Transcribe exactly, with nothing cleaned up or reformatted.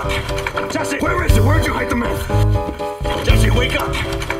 up! Jesse, where is it? Where'd you hide the meth? Jesse, wake up!